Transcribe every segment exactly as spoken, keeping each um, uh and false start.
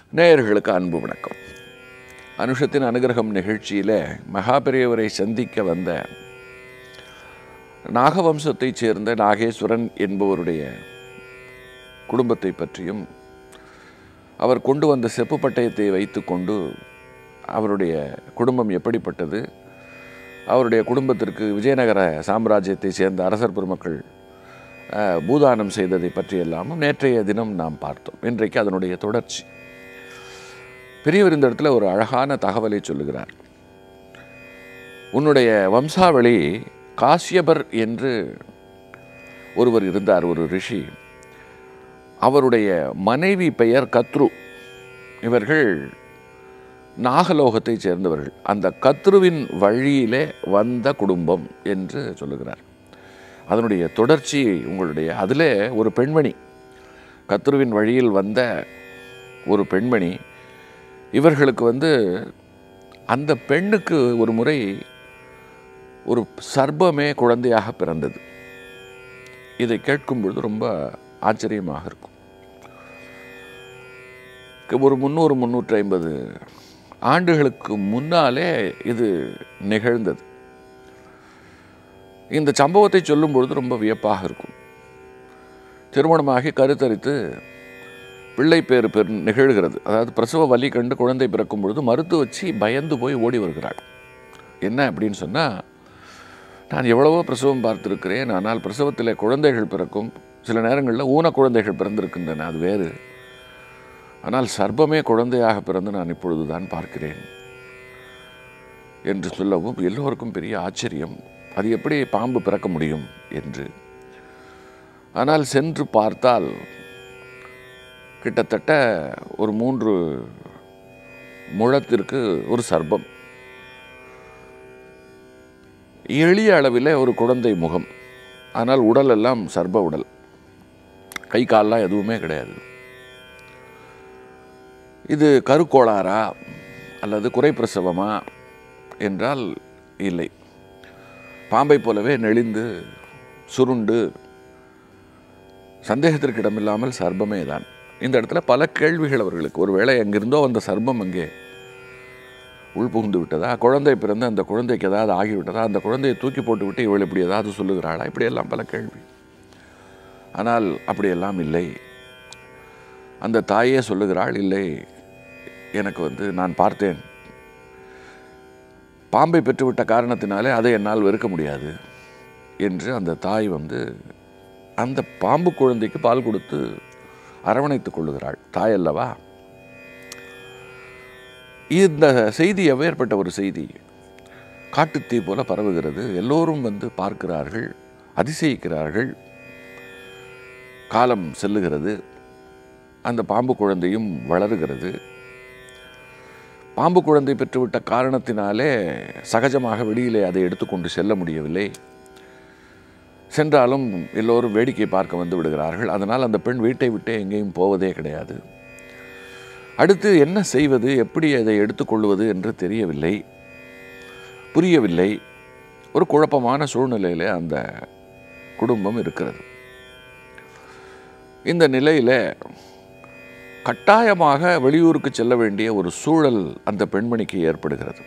நேயர்களுக்கு அன்பு வணக்கம். அனுஷத்தின் அனுகிரகம் நிகழ்ச்சியில் மகாபெரியவரை சந்திக்க வந்த நாகவம்சத்தைச் சேர்ந்த நாகேஸ்வரன் என்பவருடைய குடும்பத்தை பற்றியும், அவர் கொண்டு வந்த செப்பு பட்டயத்தை வைத்து கொண்டு அவருடைய குடும்பம் எப்படிப்பட்டது, அவருடைய குடும்பத்திற்கு விஜயநகர சாம்ராஜ்யத்தை சேர்ந்த அரசர் பெருமக்கள் பூதானம் செய்ததை பற்றியெல்லாமும் நேற்றைய தினம் நாம் பார்த்தோம். இன்றைக்கு அதனுடைய தொடர்ச்சி. பெரியவர் இந்த இடத்துல ஒரு அழகான தகவலை சொல்லுகிறார். உன்னுடைய வம்சாவளி காசியபர் என்று ஒருவர் இருந்தார், ஒரு ரிஷி. அவருடைய மனைவி பெயர் கத்ரு. இவர்கள் நாகலோகத்தை சேர்ந்தவர்கள். அந்த கத்ருவின் வழியிலே வந்த குடும்பம் என்று சொல்லுகிறார். அதனுடைய தொடர்ச்சி உங்களுடைய அதில் ஒரு பெண்மணி, கத்ருவின் வழியில் வந்த ஒரு பெண்மணி, இவர்களுக்கு வந்து அந்த பெண்ணுக்கு ஒரு முறை ஒரு சர்ப்பமே குழந்தையாக பிறந்தது. இதை கேட்கும் பொழுது ரொம்ப ஆச்சரியமாக இருக்கும். ஒரு முந்நூறு முந்நூற்றி ஐம்பது ஆண்டுகளுக்கு முன்னாலே இது நிகழ்ந்தது. இந்த சம்பவத்தை சொல்லும் பொழுது ரொம்ப வியப்பாக இருக்கும். திருமணமாகி கருத்தரித்து பிள்ளை பேறு பெரு நிகழ்கிறது. அதாவது பிரசவ வலி கண்டு குழந்தை பிறக்கும் பொழுது மருத்து வச்சு பயந்து போய் ஓடி வருகிறாள். என்ன அப்படின்னு சொன்னால், நான் எவ்வளவோ பிரசவம் பார்த்துருக்கிறேன், ஆனால் பிரசவத்தில் குழந்தைகள் பிறக்கும், சில நேரங்களில் ஊன குழந்தைகள் பிறந்திருக்கின்றன, அது வேறு. ஆனால் சர்ப்பமே குழந்தையாக பிறந்து நான் இப்பொழுது தான் பார்க்கிறேன் என்று சொல்லவும் எல்லோருக்கும் பெரிய ஆச்சரியம். அது எப்படி பாம்பு பிறக்க முடியும் என்று. ஆனால் சென்று பார்த்தால் கிட்டத்தட்ட ஒரு மூன்று முழத்திற்கு ஒரு சர்ப்பம், எளிய அளவில் ஒரு குழந்தை முகம், ஆனால் உடல் எல்லாம் சர்ப்ப உடல், கை கால்லாம் எதுவுமே கிடையாது. இது கருக்கோளாரா அல்லது குறைப்பிரசவமா என்றால் இல்லை. பாம்பை போலவே நெளிந்து சுருண்டு, சந்தேகத்திற்கு இடமில்லாமல் சர்ப்பமே தான். இந்த இடத்துல பல கேள்விகள் அவர்களுக்கு. ஒருவேளை எங்கிருந்தோ அந்த சர்ப்பம் அங்கே உள்புகுந்து விட்டதா, குழந்தை பிறந்து அந்த குழந்தைக்கு ஏதாவது ஆகிவிட்டதா, அந்த குழந்தையை தூக்கி போட்டு விட்டு இவள் இப்படி ஏதாவது சொல்லுகிறாளா, இப்படியெல்லாம் பல கேள்வி. ஆனால் அப்படியெல்லாம் இல்லை. அந்த தாயே சொல்லுகிறாள், இல்லை, எனக்கு வந்து நான் பார்த்தேன், பாம்பை பெற்றுவிட்ட காரணத்தினாலே அதை என்னால் வெறுக்க முடியாது என்று அந்த தாய் வந்து அந்த பாம்பு குழந்தைக்கு பால் கொடுத்து அரவணைத்துக் கொள்ளுகிறாள். தாய் அல்லவா. இந்த செய்தி எவ்வேற்பட்ட ஒரு செய்தி, காட்டுத்தீ போல பரவுகிறது. எல்லோரும் வந்து பார்க்கிறார்கள், அதிசயிக்கிறார்கள். காலம் செல்லுகிறது, அந்த பாம்பு குழந்தையும் வளருகிறது. பாம்பு குழந்தை பெற்றுவிட்ட காரணத்தினாலே சகஜமாக வெளியிலே அதை எடுத்துக்கொண்டு செல்ல முடியவில்லை. சென்றாலும் எல்லோரும் வேடிக்கை பார்க்க வந்து விடுகிறார்கள். அதனால் அந்த பெண் வீட்டை விட்டே எங்கேயும் போவதே கிடையாது. அடுத்து என்ன செய்வது, எப்படி அதை எடுத்துக்கொள்வது என்று தெரியவில்லை, புரியவில்லை. ஒரு குழப்பமான சூழ்நிலையில் அந்த குடும்பம் இருக்கிறது. இந்த நிலையில் கட்டாயமாக வெளியூருக்கு செல்ல வேண்டிய ஒரு சூழல் அந்த பெண்மணிக்கு ஏற்படுகிறது.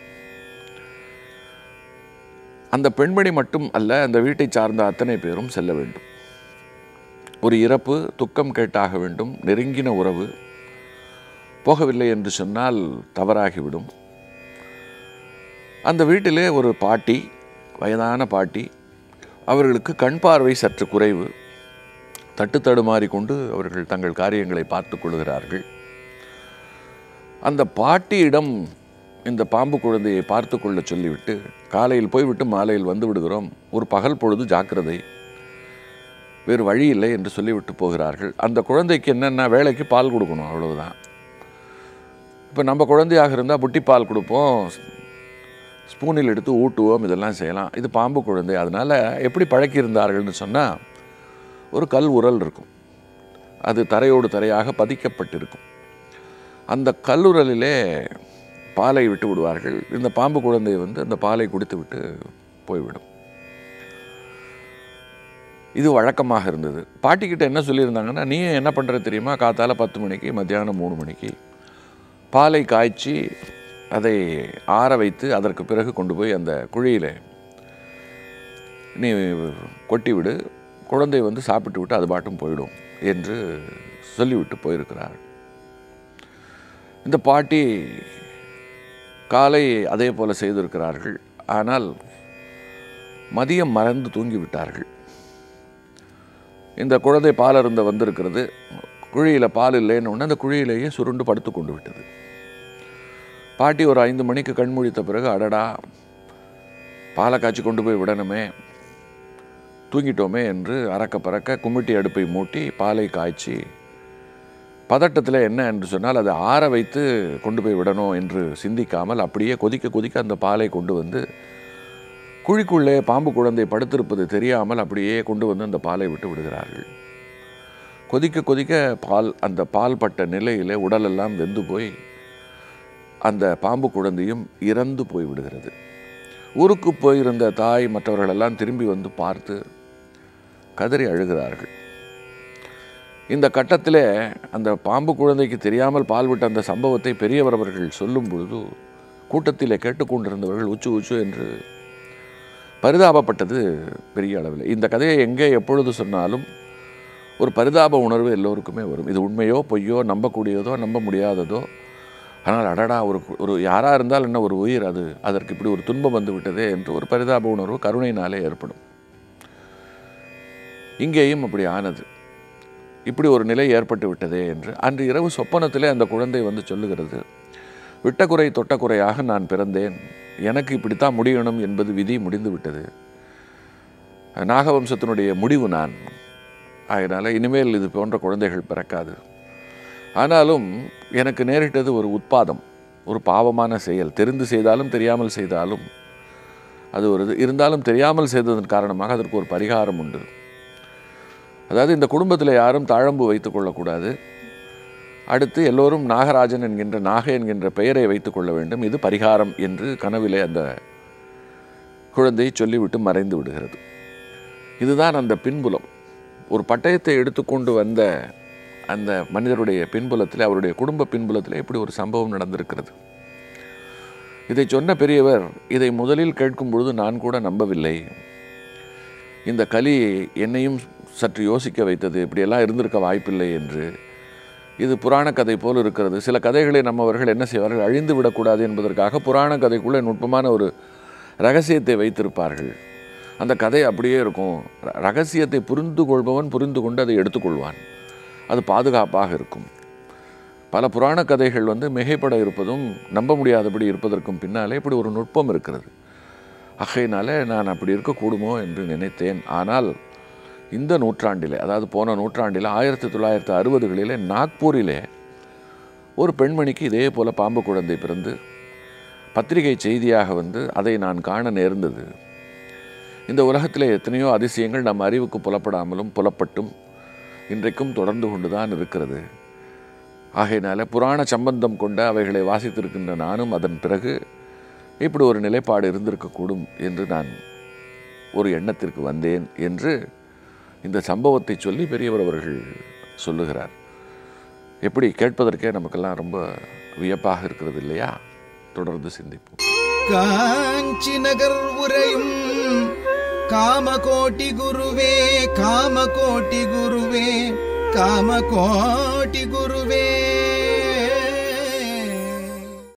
அந்த பெண்மணி மட்டும் அல்ல, அந்த வீட்டை சார்ந்த அத்தனை பேரும் செல்ல வேண்டும். ஒரு இறப்பு துக்கம் கேட்டாக வேண்டும், நெருங்கின உறவு. போகவில்லை என்று சொன்னால் தவறாகிவிடும். அந்த வீட்டிலே ஒரு பாட்டி, வயதான பாட்டி, அவர்களுக்கு கண் பார்வை சற்று குறைவு. தட்டு தடுமாறி கொண்டு அவர்கள் தங்கள் காரியங்களை பார்த்து கொள்கிறார்கள். அந்த பாட்டியிடம் இந்த பாம்பு குழந்தையை பார்த்து கொள்ள சொல்லிவிட்டு, காலையில் போய்விட்டு மாலையில் வந்து விடுகிறோம், ஒரு பகல் பொழுது ஜாக்கிரதை, வேறு வழி இல்லை என்று சொல்லிவிட்டு போகிறார்கள். அந்த குழந்தைக்கு என்னென்ன வேலைக்கு பால் கொடுக்கணும், அவ்வளவுதான். இப்போ நம்ம குழந்தையாக இருந்தால் புட்டி பால் கொடுப்போம், ஸ்பூனில் எடுத்து ஊட்டுவோம், இதெல்லாம் செய்யலாம். இது பாம்பு குழந்தை. அதனால் எப்படி பழக்கியிருந்தார்கள்னு சொன்னால், ஒரு கல் உரல் இருக்கும், அது தரையோடு தரையாக பதிக்கப்பட்டிருக்கும். அந்த கல்லுரலிலே பாலை விட்டு விடுவார்கள். இந்த பாம்பு குழந்தை வந்து அந்த பாலை குடித்து விட்டு போய்விடும். இது வழக்கமாக இருந்தது. பாட்டிக்கிட்ட என்ன சொல்லியிருந்தாங்கன்னா, நீ என்ன பண்ணுற தெரியுமா, காத்தால பத்து மணிக்கு மத்தியானம் மூணு மணிக்கு பாலை காய்ச்சி அதை ஆற வைத்து அதற்கு பிறகு கொண்டு போய் அந்த குழியில் நீ கொட்டிவிடு, குழந்தை வந்து சாப்பிட்டு விட்டு அது பாட்டும் போயிடும் என்று சொல்லிவிட்டு போயிருக்கிறார். இந்த பாட்டி காலை அதே போல் செய்திருக்கிறார்கள். ஆனால் மதியம் மறந்து தூங்கிவிட்டார்கள். இந்த குழந்தை பால் அருந்த வந்திருக்கிறது. குழியில் பால் இல்லைன்னு ஒன்று அந்த குழியிலேயே சுருண்டு படுத்து கொண்டு விட்டது. பாட்டி ஒரு ஐந்து மணிக்கு கண்முழித்த பிறகு, அடடா பாலை காய்ச்சி கொண்டு போய் விடணுமே, தூங்கிட்டோமே என்று அறக்க பறக்க கும்மிட்டி அடுப்பை மூட்டி பாலை காய்ச்சி, பதட்டத்தில் என்ன என்று சொன்னால் அதை ஆற வைத்து கொண்டு போய் விடணும் என்று சிந்திக்காமல் அப்படியே கொதிக்க கொதிக்க அந்த பாலை கொண்டு வந்து குழிக்குள்ளே பாம்பு குழந்தை படுத்திருப்பது தெரியாமல் அப்படியே கொண்டு வந்து அந்த பாலை விட்டு விடுகிறார்கள். கொதிக்க கொதிக்க பால் அந்த பால் பட்ட நிலையில் உடலெல்லாம் வெந்து போய் அந்த பாம்பு குழந்தையும் இறந்து போய் விடுகிறது. ஊருக்கு போயிருந்த தாய் மற்றவர்களெல்லாம் திரும்பி வந்து பார்த்து கதறி அழுகிறார்கள். இந்த கட்டத்தில் அந்த பாம்பு குழந்தைக்கு தெரியாமல் பால் விட்ட அந்த சம்பவத்தை பெரியவர் அவர்கள் சொல்லும் பொழுது கூட்டத்தில் கேட்டுக்கொண்டிருந்தவர்கள் உச்சு உச்சு என்று பரிதாபப்பட்டது பெரிய அளவில். இந்த கதையை எங்கே எப்பொழுது சொன்னாலும் ஒரு பரிதாப உணர்வு எல்லோருக்குமே வரும். இது உண்மையோ பொய்யோ, நம்பக்கூடியதோ நம்ப முடியாததோ, ஆனால் அடடா ஒரு ஒரு யாராக இருந்தால் என்ன ஒரு உயிர், அது அதற்கு இப்படி ஒரு துன்பம் வந்து விட்டதே என்று ஒரு பரிதாப உணர்வு கருணையினாலே ஏற்படும். இங்கேயும் அப்படி ஆனது. இப்படி ஒரு நிலை ஏற்பட்டு விட்டதே என்று அன்று இரவு சொப்பனத்திலே அந்த குழந்தை வந்து சொல்லுகிறது, விட்டக்குறை தொட்டக்குறையாக நான் பிறந்தேன், எனக்கு இப்படித்தான் முடியணும் என்பது விதி முடிந்து விட்டது, நாகவம்சத்தினுடைய முடிவு நான், அதனால் இனிமேல் இது போன்ற குழந்தைகள் பிறக்காது. ஆனாலும் எனக்கு நேரிட்டது ஒரு உட்பாதம், ஒரு பாவமான செயல். தெரிந்து செய்தாலும் தெரியாமல் செய்தாலும் அது ஒரு இருந்தாலும் தெரியாமல் செய்ததன் காரணமாக அதற்கு ஒரு பரிகாரம் உண்டு. அதாவது இந்த குடும்பத்தில் யாரும் தாழம்பு வைத்துக் கொள்ளக்கூடாது. அடுத்து எல்லோரும் நாகராஜன் என்கின்ற நாக என்கின்ற பெயரை வைத்துக் கொள்ள வேண்டும், இது பரிகாரம் என்று கனவிலே அந்த குழந்தை சொல்லிவிட்டு மறைந்து விடுகிறது. இதுதான் அந்த பின்புலம். ஒரு பட்டயத்தை எடுத்துக்கொண்டு வந்த அந்த மனிதருடைய பின்புலத்தில், அவருடைய குடும்ப பின்புலத்தில் இப்படி ஒரு சம்பவம் நடந்திருக்கிறது. இதை சொன்ன பெரியவர் இதை முதலில் கேட்கும் பொழுது நான் கூட நம்பவில்லை. இந்த கலி என்னையும் சற்று யோசிக்க வைத்தது, இப்படியெல்லாம் இருந்திருக்க வாய்ப்பில்லை என்று. இது புராண கதை போல் இருக்கிறது. சில கதைகளை நம்மவர்கள் என்ன செய்வார்கள், அழிந்து விடக்கூடாது என்பதற்காக புராண கதைக்குள்ளே நுட்பமான ஒரு ரகசியத்தை வைத்திருப்பார்கள். அந்த கதை அப்படியே இருக்கும். ரகசியத்தை புரிந்து கொள்பவன் புரிந்து கொண்டு அதை எடுத்துக்கொள்வான், அது பாதுகாப்பாக இருக்கும். பல புராண கதைகள் வந்து மிகைப்பட இருப்பதும் நம்ப முடியாதபடி இருப்பதற்கும் பின்னாலே இப்படி ஒரு நுட்பம் இருக்கிறது. ஆகையினாலே நான் அப்படி இருக்கக்கூடுமோ என்று நினைத்தேன். ஆனால் இந்த நூற்றாண்டிலே, அதாவது போன நூற்றாண்டில் ஆயிரத்தி தொள்ளாயிரத்தி அறுபதுகளிலே நாக்பூரிலே ஒரு பெண்மணிக்கு இதே போல் பாம்பு குழந்தை பிறந்து பத்திரிகை செய்தியாக வந்து அதை நான் காண நேர்ந்தது. இந்த உலகத்திலே எத்தனையோ அதிசயங்கள் நம் அறிவுக்கு புலப்படாமலும் புலப்பட்டும் இன்றைக்கும் தொடர்ந்து கொண்டு தான் இருக்கிறது. ஆகையினால புராண சம்பந்தம் கொண்ட அவைகளை வாசித்திருக்கின்ற நானும் அதன் பிறகு இப்படி ஒரு நிலைப்பாடு இருந்திருக்கக்கூடும் என்று நான் ஒரு எண்ணத்திற்கு வந்தேன் என்று இந்த சம்பவத்தை சொல்லி பெரியவர் அவர்கள் சொல்லுகிறார். எப்படி கேட்பதற்கே நமக்கெல்லாம் ரொம்ப வியப்பாக இருக்கிறது இல்லையா? தொடர்ந்து சிந்திப்போம். காஞ்சி நகர் உரையும் காமகோட்டி குருவே, காமகோட்டி குருவே, காமகோட்டி குரு